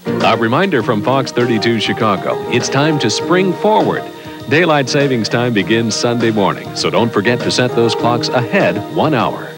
A reminder from Fox 32 Chicago, it's time to spring forward. Daylight savings time begins Sunday morning, so don't forget to set those clocks ahead 1 hour.